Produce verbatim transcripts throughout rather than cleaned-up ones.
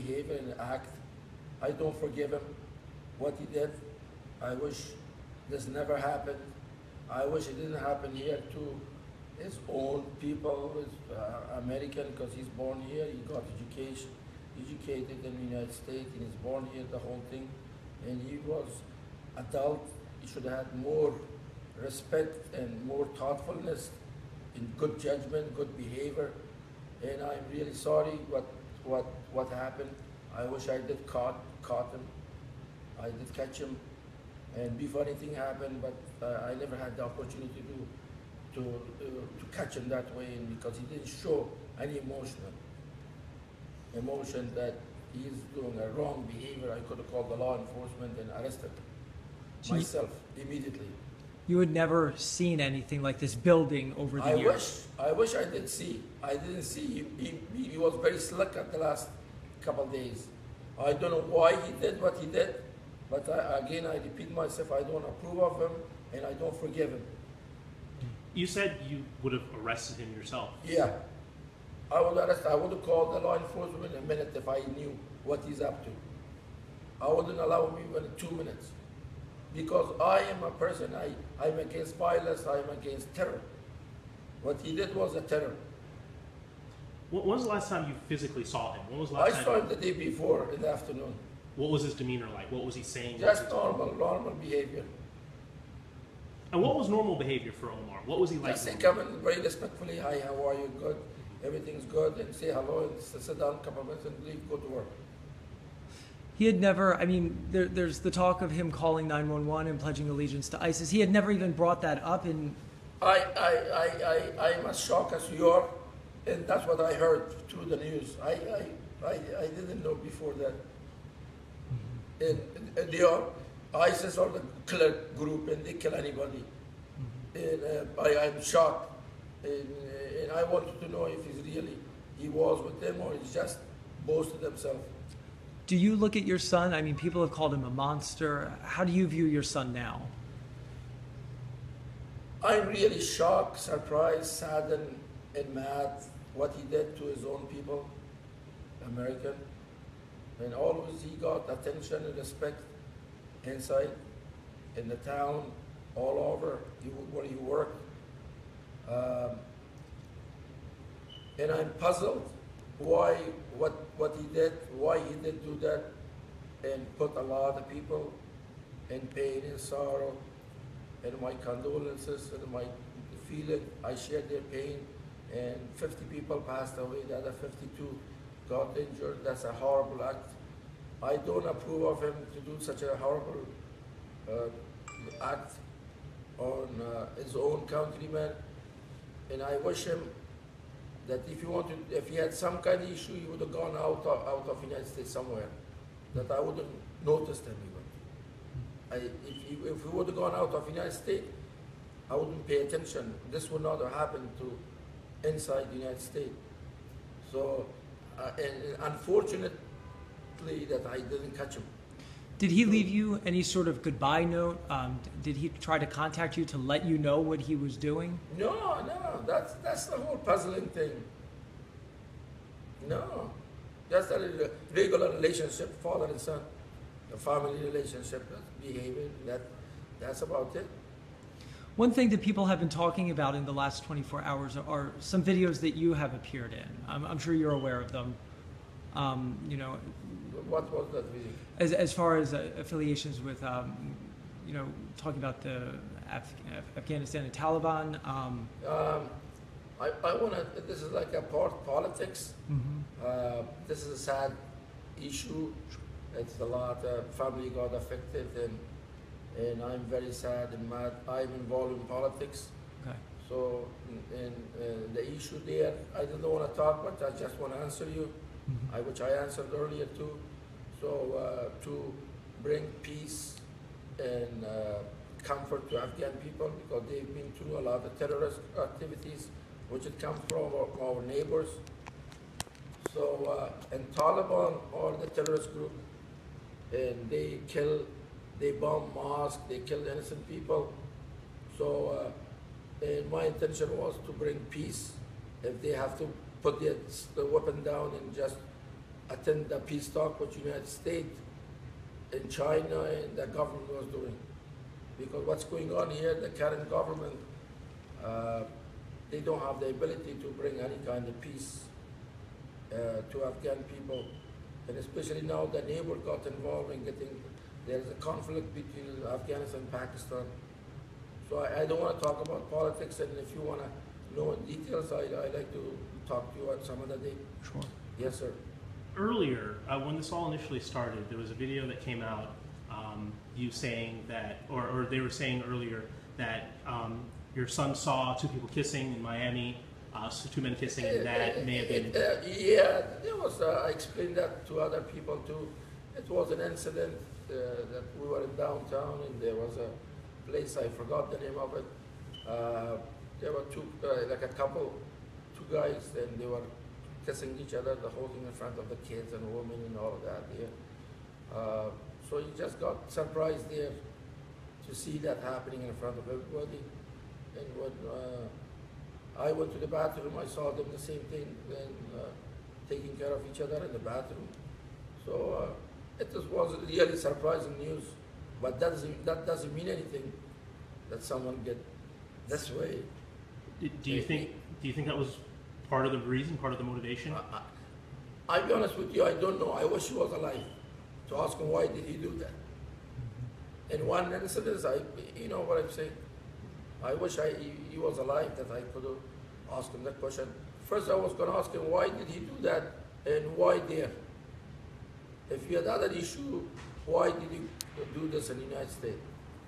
behavior and act. I don't forgive him what he did. I wish this never happened. I wish it didn't happen here to his own people, his uh, American, because he's born here, he got education, educated in the United States, and he's born here, the whole thing. And he was adult. He should have had more respect and more thoughtfulness and good judgment, good behavior. And I'm really sorry what what what happened. I wish I did caught caught him. I did catch him, and before anything happened, but uh, I never had the opportunity to to uh, to catch him that way, and because he didn't show any emotional emotion that he's doing a wrong behavior. I could have called the law enforcement and arrested him so myself you, immediately. You had never seen anything like this building over the I years. wish I wish I did see. I didn't see. He, he, he was very slick at the last couple of days. I don't know why he did what he did, but I, again, I repeat myself, I don't approve of him, and I don't forgive him. You said you would have arrested him yourself. Yeah. I would arrest, I would have called the law enforcement in a minute if I knew what he's up to. I wouldn't allow him even two minutes. Because I am a person, I, I'm against violence, I'm against terror. What he did was a terror. When was the last time you physically saw him? When was the last I time saw him the day before in the afternoon. What was his demeanor like? What was he saying? Just normal, normal behavior. And what was normal behavior for Omar? What was he like? Just say, come in very respectfully, hi, how are you, good, everything's good, and say hello, and sit down a couple of minutes and leave, go to work. He had never, I mean, there, there's the talk of him calling nine one one and pledging allegiance to ISIS. He had never even brought that up in... I, I, I, I, I'm as shocked as you are, and that's what I heard through the news. I, I, I, I didn't know before that. And, and they are, ISIS are the killer group, and they kill anybody. And uh, I, I'm shocked. And, and I wanted to know if he's really, he was with them, or he's just boasted himself. Do you look at your son? I mean, people have called him a monster. How do you view your son now? I'm really shocked, surprised, saddened, and mad what he did to his own people, American. And always he got attention and respect inside, in the town, all over where he worked. Um, and I'm puzzled why, what, what he did, why he did do that, and put a lot of people in pain and sorrow. And my condolences and my feeling, I shared their pain, and fifty people passed away, the other fifty-two got injured. That's a horrible act. I don't approve of him to do such a horrible uh, act on uh, his own countrymen, and I wish him that if he wanted, if he had some kind of issue, he would have gone out of, out of the United States somewhere, that I wouldn't noticed him even. I, if, he, if he would have gone out of the United States, I wouldn't pay attention. This would not have happened to inside the United States. So, uh, and, and unfortunately that I didn't catch him. Did he leave you any sort of goodbye note? Um, did he try to contact you to let you know what he was doing? No, no, that's, that's the whole puzzling thing. No, just a regular relationship, father and son, a family relationship, behavior, that, that's about it. One thing that people have been talking about in the last twenty-four hours are some videos that you have appeared in. I'm, I'm sure you're aware of them. Um, you know, what was that video? As, as far as uh, affiliations with, um, you know, talking about the Af Afghanistan and Taliban. Um, um, I, I want to, this is like a part of politics. Mm-hmm. uh, this is a sad issue. It's a lot of family got affected, and and I'm very sad and mad. I'm involved in politics. Okay. So, and, and the issue there, I don't want to talk, but I just want to answer you, mm-hmm. I, which I answered earlier too. So uh, to bring peace and uh, comfort to Afghan people, because they've been through a lot of terrorist activities, which had come from our, our neighbors. So, uh, and Taliban are the terrorist group, and they kill, they bomb mosques, they kill innocent people. So, uh, and my intention was to bring peace. If they have to put the, the weapon down and just attend the peace talk with the United States and China and the government was doing. Because what's going on here, the current government, uh, they don't have the ability to bring any kind of peace uh, to Afghan people. And especially now the neighbor got involved in getting, there's a conflict between Afghanistan and Pakistan. So I, I don't want to talk about politics, and if you want to know details, I, I like to talk to you at some other day. Sure. Yes, sir. Earlier, uh, when this all initially started, there was a video that came out, um, you saying that, or, or they were saying earlier that um, your son saw two people kissing in Miami, uh, so two men kissing, and that may have been... Uh, yeah, there was, uh, I explained that to other people too. It was an incident uh, that we were in downtown, and there was a place, I forgot the name of it. Uh, there were two, uh, like a couple, two guys, and they were kissing each other, the whole thing in front of the kids and women and all of that there. Uh, so he just got surprised there to see that happening in front of everybody. And when uh, I went to the bathroom, I saw them the same thing, and uh, taking care of each other in the bathroom. So uh, it was, was really surprising news, but that doesn't, that doesn't mean anything that someone get this way. Do, do you think? Do you think that was part of the reason, part of the motivation? I, I, I'll be honest with you, I don't know. I wish he was alive to ask him why did he do that. In one incident, I, you know what I'm saying? I wish I, he, he was alive that I could have asked him that question. First, I was going to ask him why did he do that and why there. If he had other issue, why did he do this in the United States?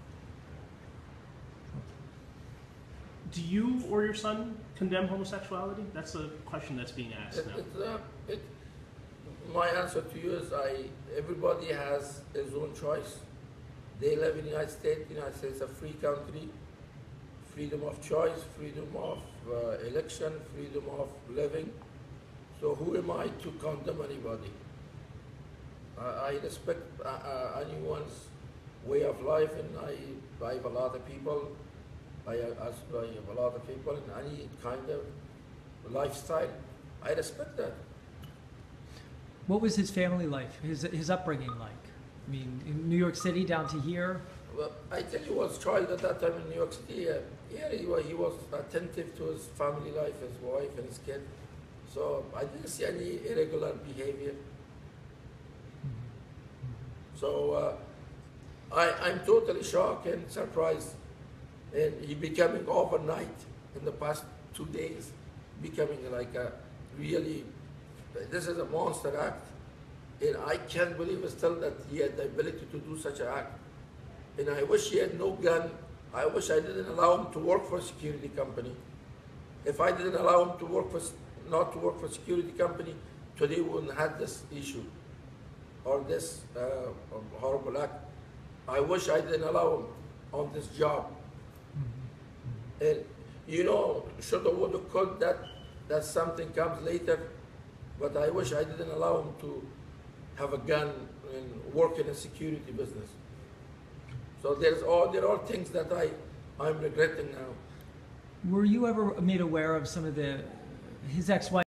Do you or your son condemn homosexuality? That's a question that's being asked It, now. it, uh, it, my answer to you is I, everybody has his own choice. They live in the United States. The United States is a free country. Freedom of choice, freedom of uh, election, freedom of living. So who am I to condemn anybody? Uh, I respect uh, uh, anyone's way of life, and I, I have a lot of people. I, I have a lot of people in any kind of lifestyle. I respect that. What was his family life, his, his upbringing like? I mean, in New York City down to here? Well, I think he was a child at that time in New York City. Uh, yeah, he was, he was attentive to his family life, his wife and his kid. So I didn't see any irregular behavior. So uh, I, I'm totally shocked and surprised. And he becoming overnight in the past two days, becoming like a really, this is a monster act. And I can't believe still that he had the ability to do such an act. And I wish he had no gun. I wish I didn't allow him to work for a security company. If I didn't allow him to work for, not to work for a security company, today we wouldn't have this issue or this uh, horrible act. I wish I didn't allow him on this job. And you know, shoulda, woulda, could, that, that something comes later, but I wish I didn't allow him to have a gun and work in a security business. So there's all, there are things that I, I'm regretting now. Were you ever made aware of some of the, his ex-wife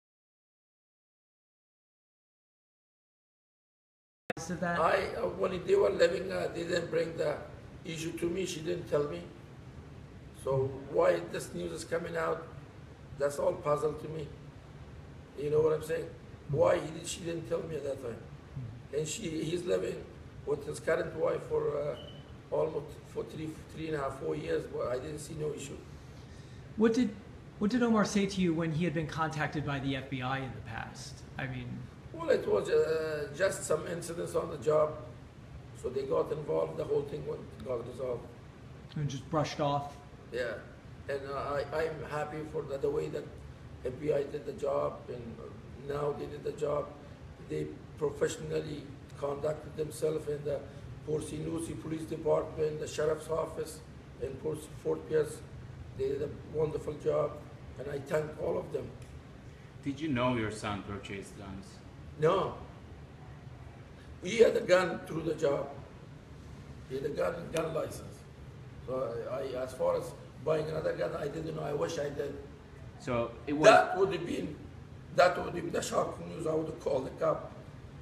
of that? I, uh, when they were living, uh, they didn't bring the issue to me, she didn't tell me. So why this news is coming out, that's all puzzle to me. You know what I'm saying? Why he did, she didn't tell me at that time. And she, he's living with his current wife for uh, almost for three, three and a half, four years, but I didn't see no issue. What did, what did Omar say to you when he had been contacted by the F B I in the past? I mean... Well, it was uh, just some incidents on the job. So they got involved, the whole thing went, got resolved. And just brushed off? Yeah, and uh, I, I'm happy for the, the way that F B I did the job, and now they did the job. They professionally conducted themselves in the Port Saint Lucie Police Department, the Sheriff's Office in Port, Fort Pierce. They did a wonderful job, and I thank all of them. Did you know your son purchased guns? No. He had a gun through the job. He had a gun, gun license. So I, as far as buying another gun, I didn't know. I wish I did. So it was. That would have been, that would have been the shocking news. I would have called the cop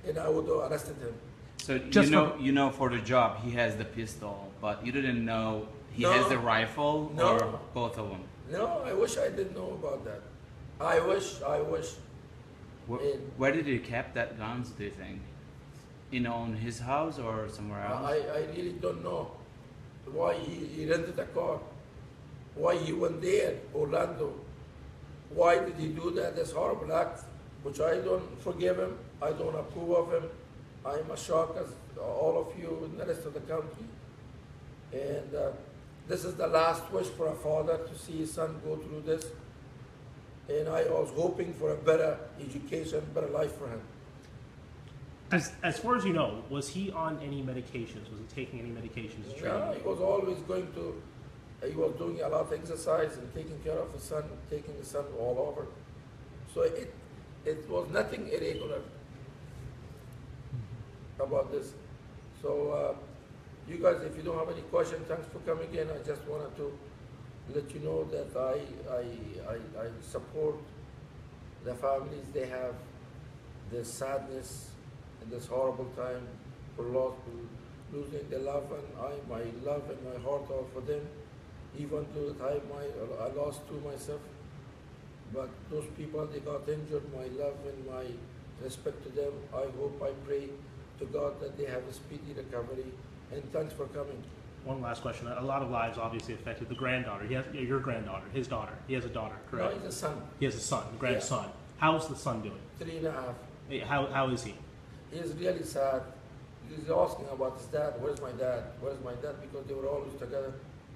and I would have arrested him. So Just you know, for- you know, for the job, he has the pistol, but you didn't know he No. has the rifle No. or both of them. No, I wish I didn't know about that. I wish, I wish. Where, In- where did he keep that guns? Do you think? You know, in his house or somewhere else? I, I really don't know why he, he rented a car, why he went there, Orlando. Why did he do that? This horrible act, which I don't forgive him. I don't approve of him. I'm as shocked as all of you in the rest of the country. And uh, this is the last wish for a father to see his son go through this. And I was hoping for a better education, better life for him. As, as far as you know, was he on any medications? Was he taking any medications? to Yeah, treat? he was always going to, he was doing a lot of exercise and taking care of his son, taking his son all over. So it, it was nothing irregular about this. So uh, you guys, if you don't have any questions, thanks for coming in. I just wanted to let you know that I, I, I, I support the families. They have this sadness in this horrible time for loss, losing their loved one. I, my love and my heart are for them. Even to the time I, I lost two myself. But those people, they got injured. My love and my respect to them. I hope, I pray to God that they have a speedy recovery. And thanks for coming. One last question. A lot of lives obviously affected. The granddaughter. He has your granddaughter. His daughter. He has a daughter, No, correct? he's a son, He has a son, the grandson. How's the son doing? three and a half. Eh, How, how is he? He's really sad. He's asking about his dad. Where's my dad? Where's my dad? Because they were always together.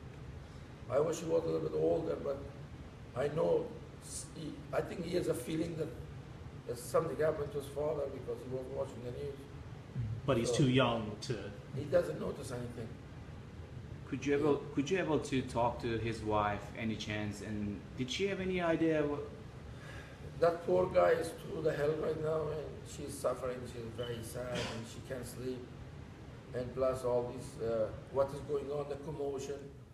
I wish he was a little bit older, but I know, he, I think he has a feeling that, that something happened to his father because he was watching the news. But he's too young to. He doesn't notice anything. Could you able could you able to talk to his wife any chance? And did she have any idea what? That poor guy is through the hell right now, and she's suffering. She's very sad, and she can't sleep. And plus all this, uh, what is going on, the commotion.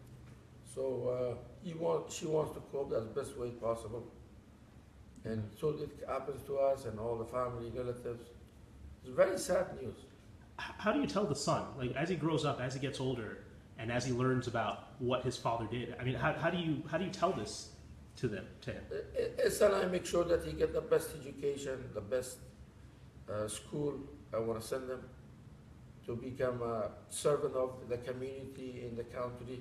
So uh, he want, she wants to cope as best way possible. And so it happens to us and all the family, relatives. It's very sad news. H- How do you tell the son, like as he grows up, as he gets older, and as he learns about what his father did? I mean, how, how do you how do you tell this to them? To him? His son, I make sure that he get the best education, the best uh, school. I want to send him to become a servant of the community in the country.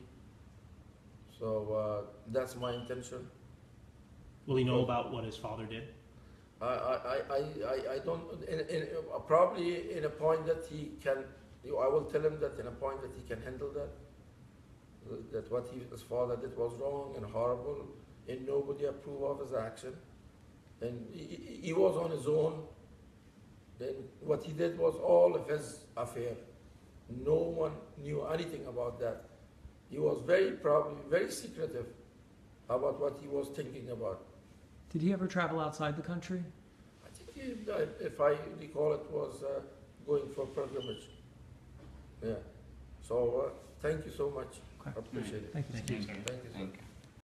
So uh, that's my intention. Will he know about what his father did? I, I, I, I, I don't, in, in, uh, probably in a point that he can, you know, I will tell him that in a point that he can handle that, that what he, his father did was wrong and horrible, and nobody approved of his action. And he, he- he was on his own. Then what he did was all of his affair. No one knew anything about that. He was very probably very secretive about what he was thinking about. Did he ever travel outside the country? I think, he, uh, if I recall, it was uh, going for pilgrimage. Yeah. So uh, thank you so much. Okay. I appreciate it. Thank you. Thank you. Thank you, sir. Thank you.